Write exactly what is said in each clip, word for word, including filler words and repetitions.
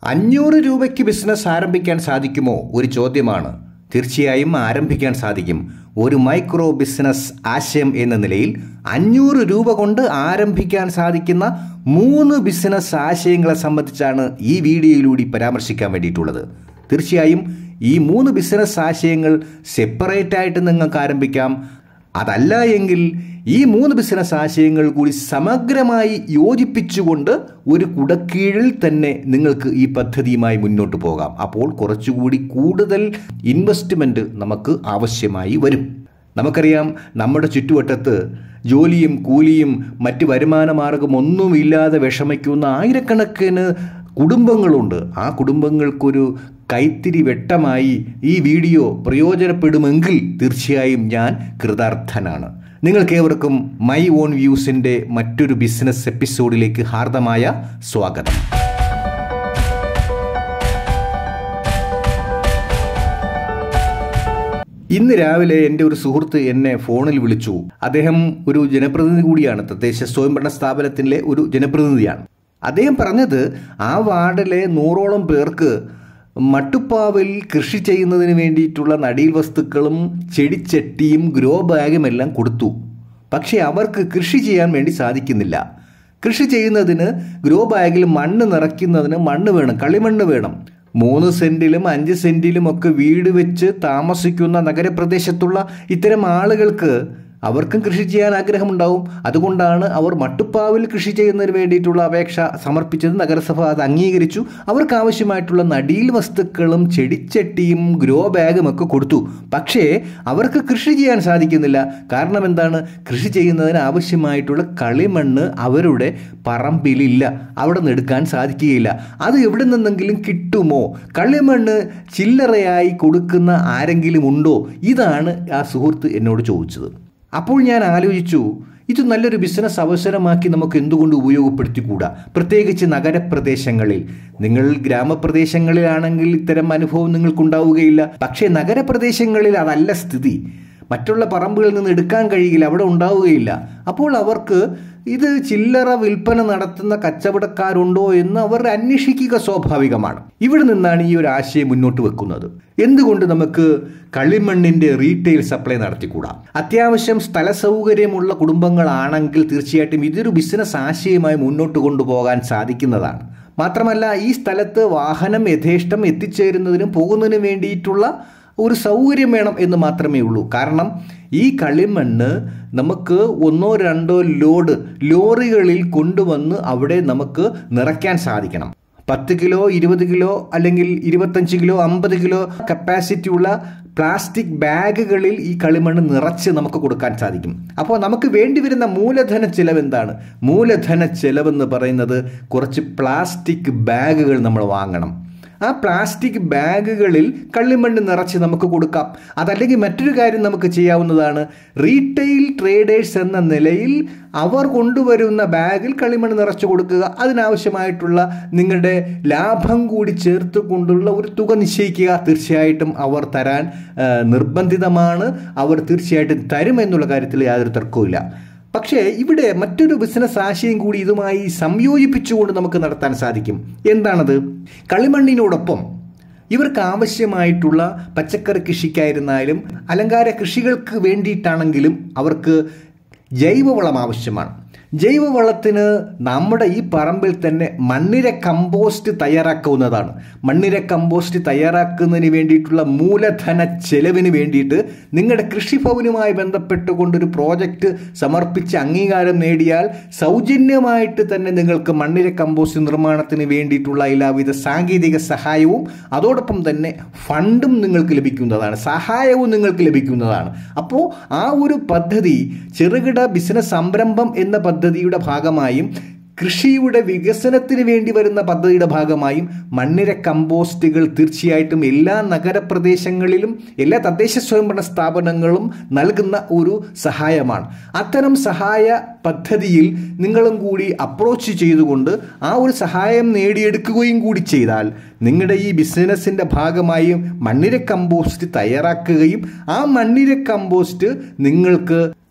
അഞ്ഞൂറ് രൂപയ്ക്ക് ബിസിനസ് ആരംഭിക്കാൻ സാധിക്കുമോ? ഒരു ചോദ്യമാണ്. തീർച്ചയായും ആരംഭിക്കാൻ സാധിക്കും. ഒരു മൈക്രോ ബിസിനസ് ആശയം എന്ന നിലയിൽ അഞ്ഞൂറ് രൂപ കൊണ്ട് ആരംഭിക്കാൻ സാധിക്കുന്ന മൂന്ന് ബിസിനസ് ആശയങ്ങളെ സംബന്ധിച്ചാണ് ഈ വീഡിയോയിലൂടെ പരാമർശിക്കാൻ വേണ്ടിയിട്ടുള്ളത്. തീർച്ചയായും ഈ മൂന്ന് ബിസിനസ് ആശയങ്ങൾ സെപ്പറേറ്റ് ആയിട്ട് നിങ്ങൾക്ക് ആരംഭിക്കാം. അതല്ല എങ്കിൽ ഈ മൂന്ന് ബിസിനസ് ആശയങ്ങൾ കൂടി സമഗ്രമായി യോജിപ്പിച്ചുകൊണ്ട് ഒരു കുടക്കീഴിൽ തന്നെ നിങ്ങൾക്ക് ഈ പദ്ധതിയുമായി മുന്നോട്ട് പോകാം. അപ്പോൾ കുറച്ചുകൂടി കൂടുതൽ ഇൻവെസ്റ്റ്മെൻറ്റ് നമുക്ക് ആവശ്യമായി വരും. നമുക്കറിയാം, നമ്മുടെ ചുറ്റുവട്ടത്ത് ജോലിയും കൂലിയും മറ്റ് വരുമാന മാർഗമൊന്നുമില്ലാതെ വിഷമിക്കുന്ന ആയിരക്കണക്കിന് കുടുംബങ്ങളുണ്ട്. ആ കുടുംബങ്ങൾക്കൊരു കൈത്തിരി വെട്ടമായി ഈ വീഡിയോ പ്രയോജനപ്പെടുമെങ്കിൽ തീർച്ചയായും ഞാൻ കൃതാർത്ഥനാണ്. നിങ്ങൾക്കേവർക്കും മൈ ഓൺ വ്യൂസിൻ്റെ മറ്റൊരു ബിസിനസ് എപ്പിസോഡിലേക്ക് ഹാർദമായ സ്വാഗതം. ഇന്ന് രാവിലെ എൻ്റെ ഒരു സുഹൃത്ത് എന്നെ ഫോണിൽ വിളിച്ചു. അദ്ദേഹം ഒരു ജനപ്രതിനിധി കൂടിയാണ്, തദ്ദേശ സ്വയംഭരണ സ്ഥാപനത്തിലെ ഒരു ജനപ്രതിനിധിയാണ്. അദ്ദേഹം പറഞ്ഞത് ആ വാർഡിലെ നൂറോളം പേർക്ക് മട്ടുപ്പാവിൽ കൃഷി ചെയ്യുന്നതിന് വേണ്ടിയിട്ടുള്ള നടീൽ വസ്തുക്കളും ചെടിച്ചട്ടിയും ഗ്രോ ബാഗും എല്ലാം കൊടുത്തു. പക്ഷേ അവർക്ക് കൃഷി ചെയ്യാൻ വേണ്ടി സാധിക്കുന്നില്ല. കൃഷി ചെയ്യുന്നതിന് ഗ്രോ ബാഗിൽ മണ്ണ് നിറയ്ക്കുന്നതിന് മണ്ണ് വേണം, കളിമണ്ണ് വേണം. മൂന്ന് സെൻറ്റിലും അഞ്ച് സെൻറ്റിലും ഒക്കെ വീട് വെച്ച് താമസിക്കുന്ന നഗരപ്രദേശത്തുള്ള ഇത്തരം ആളുകൾക്ക് അവർക്കും കൃഷി ചെയ്യാൻ ആഗ്രഹമുണ്ടാവും. അതുകൊണ്ടാണ് അവർ മട്ടുപ്പാവിൽ കൃഷി ചെയ്യുന്നതിന് വേണ്ടിയിട്ടുള്ള അപേക്ഷ സമർപ്പിച്ചത്. നഗരസഭ അത് അംഗീകരിച്ചു. അവർക്ക് ആവശ്യമായിട്ടുള്ള നടീൽ വസ്തുക്കളും ചെടിച്ചട്ടിയും ഗ്രോ ബാഗും ഒക്കെ കൊടുത്തു. പക്ഷേ അവർക്ക് കൃഷി ചെയ്യാൻ സാധിക്കുന്നില്ല. കാരണം എന്താണ്? കൃഷി ചെയ്യുന്നതിന് ആവശ്യമായിട്ടുള്ള കളിമണ്ണ് അവരുടെ പറമ്പിലില്ല, അവിടെ നിന്ന് എടുക്കാൻ സാധിക്കുകയില്ല. അത് എവിടെ നിന്നെങ്കിലും കിട്ടുമോ? കളിമണ്ണ് ചില്ലറയായി കൊടുക്കുന്ന ആരെങ്കിലും ഉണ്ടോ? ഇതാണ് ആ സുഹൃത്ത് എന്നോട് ചോദിച്ചത്. അപ്പോൾ ഞാൻ ആലോചിച്ചു, ഇത് നല്ലൊരു ബിസിനസ് അവസരമാക്കി നമുക്ക് എന്തുകൊണ്ട് ഉപയോഗപ്പെടുത്തിക്കൂടാ? പ്രത്യേകിച്ച് നഗരപ്രദേശങ്ങളിൽ. നിങ്ങൾ ഗ്രാമപ്രദേശങ്ങളിലാണെങ്കിൽ ഇത്തരം അനുഭവം നിങ്ങൾക്കുണ്ടാവുകയില്ല. പക്ഷേ നഗരപ്രദേശങ്ങളിൽ അതല്ല സ്ഥിതി. മറ്റുള്ള പറമ്പുകളിൽ നിന്ന് എടുക്കാൻ കഴിയില്ല, അവിടെ ഉണ്ടാവുകയില്ല. അപ്പോൾ അവർക്ക് ഇത് ചില്ലറ വിൽപ്പന നടത്തുന്ന കച്ചവടക്കാരുണ്ടോ എന്ന് അവർ അന്വേഷിക്കുക സ്വാഭാവികമാണ്. ഇവിടെ നിന്നാണ് ഈ ഒരു ആശയം മുന്നോട്ട് വെക്കുന്നത്. എന്തുകൊണ്ട് നമുക്ക് കളിമണ്ണിൻ്റെ റീറ്റെയിൽ സപ്ലൈ നടത്തിക്കൂടാ? അത്യാവശ്യം സ്ഥല സൗകര്യമുള്ള കുടുംബങ്ങളാണെങ്കിൽ തീർച്ചയായിട്ടും ഇതൊരു ബിസിനസ് ആശയമായി മുന്നോട്ട് കൊണ്ടുപോകാൻ സാധിക്കുന്നതാണ്. മാത്രമല്ല, ഈ സ്ഥലത്ത് വാഹനം യഥേഷ്ടം എത്തിച്ചേരുന്നതിനും പോകുന്നതിനും വേണ്ടിയിട്ടുള്ള ഒരു സൗകര്യം വേണം എന്ന് മാത്രമേ ഉള്ളൂ. കാരണം ഈ കളിമണ്ണ് നമുക്ക് ഒന്നോ രണ്ടോ ലോഡ് ലോറികളിൽ കൊണ്ടുവന്ന് അവിടെ നമുക്ക് നിറയ്ക്കാൻ സാധിക്കണം. പത്ത് കിലോ ഇരുപത് കിലോ അല്ലെങ്കിൽ ഇരുപത്തഞ്ച് കിലോ അമ്പത് കിലോ കപ്പാസിറ്റി ഉള്ള പ്ലാസ്റ്റിക് ബാഗുകളിൽ ഈ കളിമണ്ണ് നിറച്ച് നമുക്ക് കൊടുക്കാൻ സാധിക്കും. അപ്പോൾ നമുക്ക് വേണ്ടി വരുന്ന മൂലധന ചെലവ് എന്താണ്? മൂലധന ചെലവെന്ന് പറയുന്നത് കുറച്ച് പ്ലാസ്റ്റിക് ബാഗുകൾ നമ്മൾ വാങ്ങണം. ആ പ്ലാസ്റ്റിക് ബാഗുകളിൽ കളിമണ്ണ് നിറച്ച് നമുക്ക് കൊടുക്കാം. അതല്ലെങ്കിൽ മറ്റൊരു കാര്യം നമുക്ക് ചെയ്യാവുന്നതാണ്. റീറ്റെയിൽ ട്രേഡേഴ്സ് എന്ന നിലയിൽ അവർ കൊണ്ടുവരുന്ന ബാഗിൽ കളിമണ്ണ് നിറച്ച് കൊടുക്കുക. അതിനാവശ്യമായിട്ടുള്ള നിങ്ങളുടെ ലാഭം കൂടി ചേർത്ത് കൊണ്ടുള്ള ഒരു തുക നിശ്ചയിക്കുക. തീർച്ചയായിട്ടും അവർ തരാൻ നിർബന്ധിതമാണ്. അവർ തീർച്ചയായിട്ടും തരുമെന്നുള്ള കാര്യത്തിൽ യാതൊരു തർക്കവുമില്ല. പക്ഷേ ഇവിടെ മറ്റൊരു ബിസിനസ് ആശയം കൂടി ഇതുമായി സംയോജിപ്പിച്ചുകൊണ്ട് നമുക്ക് നടത്താൻ സാധിക്കും. എന്താണത്? കളിമണ്ണിനോടൊപ്പം ഇവർക്ക് ആവശ്യമായിട്ടുള്ള പച്ചക്കറി കൃഷിക്കായിരുന്നാലും അലങ്കാര കൃഷികൾക്ക് വേണ്ടിയിട്ടാണെങ്കിലും അവർക്ക് ജൈവവളം ആവശ്യമാണ്. ജൈവവളത്തിന് നമ്മുടെ ഈ പറമ്പിൽ തന്നെ മണ്ണിര കമ്പോസ്റ്റ് തയ്യാറാക്കാവുന്നതാണ്. മണ്ണിര കമ്പോസ്റ്റ് തയ്യാറാക്കുന്നതിന് വേണ്ടിയിട്ടുള്ള മൂലധന ചെലവിന് വേണ്ടിയിട്ട് നിങ്ങളുടെ കൃഷിഭവനുമായി ബന്ധപ്പെട്ടുകൊണ്ടൊരു പ്രോജക്റ്റ് സമർപ്പിച്ച് അംഗീകാരം നേടിയാൽ സൗജന്യമായിട്ട് തന്നെ നിങ്ങൾക്ക് മണ്ണിര കമ്പോസ്റ്റ് നിർമ്മാണത്തിന് വേണ്ടിയിട്ടുള്ള എല്ലാവിധ സാങ്കേതിക സഹായവും അതോടൊപ്പം തന്നെ ഫണ്ടും നിങ്ങൾക്ക് ലഭിക്കുന്നതാണ്, സഹായവും നിങ്ങൾക്ക് ലഭിക്കുന്നതാണ്. അപ്പോൾ ആ ഒരു പദ്ധതി ചെറുകിട ബിസിനസ് സംരംഭം എന്ന പദ്ധതിയുടെ ഭാഗമായും കൃഷിയുടെ വികസനത്തിന് വേണ്ടി വരുന്ന പദ്ധതിയുടെ ഭാഗമായും മണ്ണിര കമ്പോസ്റ്റുകൾ തീർച്ചയായിട്ടും എല്ലാ നഗരപ്രദേശങ്ങളിലും എല്ലാ തദ്ദേശ സ്വയംഭരണ സ്ഥാപനങ്ങളും നൽകുന്ന ഒരു സഹായമാണ്. അത്തരം സഹായ പദ്ധതിയിൽ നിങ്ങളും കൂടി അപ്രോച്ച് ചെയ്തുകൊണ്ട് ആ ഒരു സഹായം നേടിയെടുക്കുകയും കൂടി ചെയ്താൽ നിങ്ങളുടെ ഈ ബിസിനസ്സിൻ്റെ ഭാഗമായി മണ്ണിര കമ്പോസ്റ്റ് തയ്യാറാക്കുകയും ആ മണ്ണിര കമ്പോസ്റ്റ് നിങ്ങൾക്ക്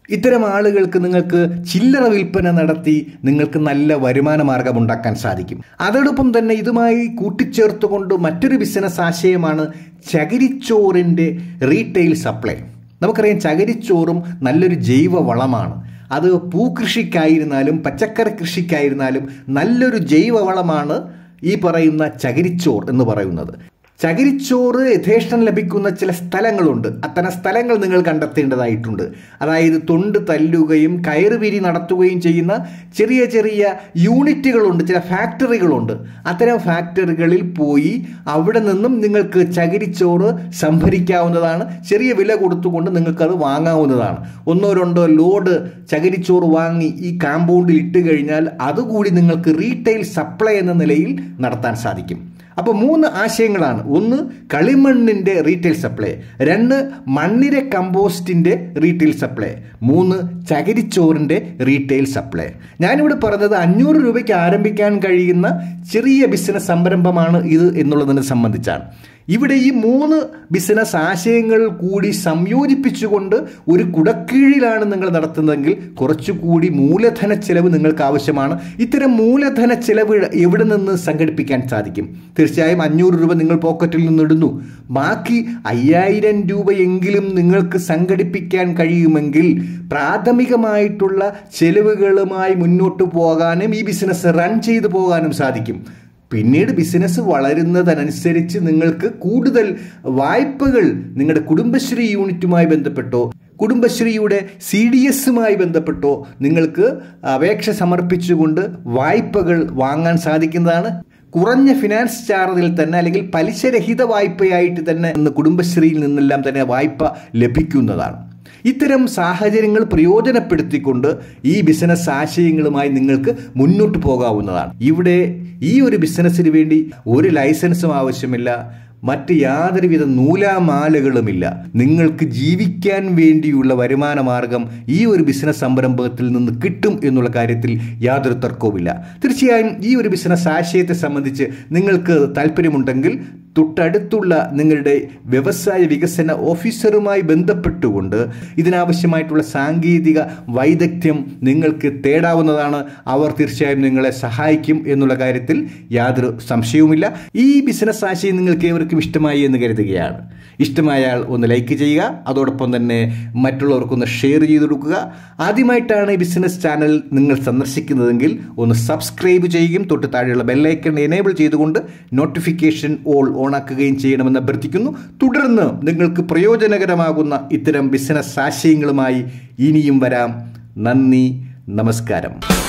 ഇത്തരം ആളുകൾക്ക് നിങ്ങൾക്ക് ചില്ലറ വിൽപ്പന നടത്തി നിങ്ങൾക്ക് നല്ല വരുമാന മാർഗം ഉണ്ടാക്കാൻ സാധിക്കും. അതോടൊപ്പം തന്നെ ഇതുമായി കൂട്ടിച്ചേർത്തുകൊണ്ട് മറ്റൊരു ബിസിനസ് ആശയമാണ് ചകിരിച്ചോറിൻ്റെ റീറ്റെയിൽ സപ്ലൈ. നമുക്കറിയാം, ചകിരിച്ചോറും നല്ലൊരു ജൈവ വളമാണ്. അത് പൂക്കൃഷിക്കായിരുന്നാലും പച്ചക്കറി കൃഷിക്കായിരുന്നാലും നല്ലൊരു ജൈവ വളമാണ് ഈ പറയുന്ന ചകിരിച്ചോർ എന്ന് പറയുന്നത്. ചകിരിച്ചോറ് യഥേഷ്ടം ലഭിക്കുന്ന ചില സ്ഥലങ്ങളുണ്ട്. അത്തരം സ്ഥലങ്ങൾ നിങ്ങൾ കണ്ടെത്തേണ്ടതായിട്ടുണ്ട്. അതായത് തൊണ്ട് തല്ലുകയും കയറുപിരി നടത്തുകയും ചെയ്യുന്ന ചെറിയ ചെറിയ യൂണിറ്റുകളുണ്ട്, ചില ഫാക്ടറികളുണ്ട്. അത്തരം ഫാക്ടറികളിൽ പോയി അവിടെ നിന്നും നിങ്ങൾക്ക് ചകിരിച്ചോറ് സംഭരിക്കാവുന്നതാണ്. ചെറിയ വില കൊടുത്തുകൊണ്ട് നിങ്ങൾക്കത് വാങ്ങാവുന്നതാണ്. ഒന്നോ രണ്ടോ ലോഡ് ചകിരിച്ചോറ് വാങ്ങി ഈ കാമ്പൗണ്ടിൽ ഇട്ട് കഴിഞ്ഞാൽ അതുകൂടി നിങ്ങൾക്ക് റീറ്റെയിൽ സപ്ലൈ എന്ന നിലയിൽ നടത്താൻ സാധിക്കും. അപ്പോൾ മൂന്ന് ആശയങ്ങളാണ്. ഒന്ന്, കളിമണ്ണിൻ്റെ റീറ്റെയിൽ സപ്ലൈ. രണ്ട്, മണ്ണിര കമ്പോസ്റ്റിൻ്റെ റീറ്റെയിൽ സപ്ലൈ. മൂന്ന്, ചകിരിച്ചോറിൻ്റെ റീറ്റെയിൽ സപ്ലൈ. ഞാനിവിടെ പറഞ്ഞത് അഞ്ഞൂറ് രൂപയ്ക്ക് ആരംഭിക്കാൻ കഴിയുന്ന ചെറിയ ബിസിനസ് സംരംഭമാണ് ഇത് എന്നുള്ളതിനെ സംബന്ധിച്ചാണ്. ഇവിടെ ഈ മൂന്ന് ബിസിനസ് ആശയങ്ങൾ കൂടി സംയോജിപ്പിച്ചുകൊണ്ട് ഒരു കുടക്കീഴിലാണ് നിങ്ങൾ നടത്തുന്നതെങ്കിൽ കുറച്ചുകൂടി മൂലധന ചെലവ് നിങ്ങൾക്ക് ആവശ്യമാണ്. ഇത്തരം മൂലധന ചെലവ് എവിടെ നിന്ന് സംഘടിപ്പിക്കാൻ സാധിക്കും? തീർച്ചയായും അഞ്ഞൂറ് രൂപ നിങ്ങൾ പോക്കറ്റിൽ നിന്നിടുന്നു. ബാക്കി അയ്യായിരം രൂപയെങ്കിലും നിങ്ങൾക്ക് സംഘടിപ്പിക്കാൻ കഴിയുമെങ്കിൽ പ്രാഥമികമായിട്ടുള്ള ചെലവുകളുമായി മുന്നോട്ട് പോകാനും ഈ ബിസിനസ് റൺ ചെയ്തു പോകാനും സാധിക്കും. പിന്നീട് ബിസിനസ് വളരുന്നതനുസരിച്ച് നിങ്ങൾക്ക് കൂടുതൽ വായ്പകൾ നിങ്ങളുടെ കുടുംബശ്രീ യൂണിറ്റുമായി ബന്ധപ്പെട്ടോ കുടുംബശ്രീയുടെ സി ഡി എസുമായി ബന്ധപ്പെട്ടോ നിങ്ങൾക്ക് അപേക്ഷ സമർപ്പിച്ചുകൊണ്ട് വായ്പകൾ വാങ്ങാൻ സാധിക്കുന്നതാണ്. കുറഞ്ഞ ഫിനാൻസ് ചാർജിൽ തന്നെ അല്ലെങ്കിൽ പലിശരഹിത വായ്പയായിട്ട് തന്നെ കുടുംബശ്രീയിൽ നിന്നെല്ലാം തന്നെ വായ്പ ലഭിക്കുന്നതാണ്. ഇത്തരം സാഹചര്യങ്ങൾ പ്രയോജനപ്പെടുത്തിക്കൊണ്ട് ഈ ബിസിനസ് ആശയങ്ങളുമായി നിങ്ങൾക്ക് മുന്നോട്ട് പോകാവുന്നതാണ്. ഇവിടെ ഈ ഒരു ബിസിനസ്സിന് വേണ്ടി ഒരു ലൈസൻസും ആവശ്യമില്ല, മറ്റ് യാതൊരുവിധ നൂലാമാലകളുമില്ല. നിങ്ങൾക്ക് ജീവിക്കാൻ വേണ്ടിയുള്ള വരുമാന മാർഗം ഈ ഒരു ബിസിനസ് സംരംഭത്തിൽ നിന്ന് കിട്ടും എന്നുള്ള കാര്യത്തിൽ യാതൊരു തർക്കവുമില്ല. തീർച്ചയായും ഈ ഒരു ബിസിനസ് ആശയത്തെ സംബന്ധിച്ച് നിങ്ങൾക്ക് താല്പര്യമുണ്ടെങ്കിൽ തൊട്ടടുത്തുള്ള നിങ്ങളുടെ വ്യവസായ വികസന ഓഫീസറുമായി ബന്ധപ്പെട്ടുകൊണ്ട് ഇതിനാവശ്യമായിട്ടുള്ള സാങ്കേതിക വൈദഗ്ധ്യം നിങ്ങൾക്ക് തേടാവുന്നതാണ്. അവർ തീർച്ചയായും നിങ്ങളെ സഹായിക്കും എന്നുള്ള കാര്യത്തിൽ യാതൊരു സംശയവുമില്ല. ഈ ബിസിനസ് ആശയം നിങ്ങൾക്ക് ഏവർക്കും ഇഷ്ടമായി എന്ന് കരുതുകയാണ്. ഇഷ്ടമായാൽ ഒന്ന് ലൈക്ക് ചെയ്യുക, അതോടൊപ്പം തന്നെ മറ്റുള്ളവർക്കൊന്ന് ഷെയർ ചെയ്ത് കൊടുക്കുക. ആദ്യമായിട്ടാണ് ഈ ബിസിനസ് ചാനൽ നിങ്ങൾ സന്ദർശിക്കുന്നതെങ്കിൽ ഒന്ന് സബ്സ്ക്രൈബ് ചെയ്യുകയും തൊട്ട് താഴെയുള്ള ബെല്ലൈക്കൺ എനേബിൾ ചെയ്തുകൊണ്ട് നോട്ടിഫിക്കേഷൻ ഓൾ ഓണാക്കുകയും ചെയ്യണമെന്ന് അഭ്യർത്ഥിക്കുന്നു. തുടർന്ന് നിങ്ങൾക്ക് പ്രയോജനകരമാകുന്ന ഇത്തരം ബിസിനസ് ആശയങ്ങളുമായി ഇനിയും വരാം. നന്ദി, നമസ്കാരം.